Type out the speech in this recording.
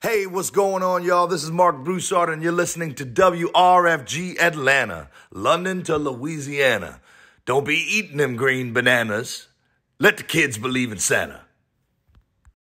Hey, what's going on, y'all? This is Marc Broussard, and you're listening to WRFG Atlanta, London to Louisiana. Don't be eating them green bananas. Let the kids believe in Santa.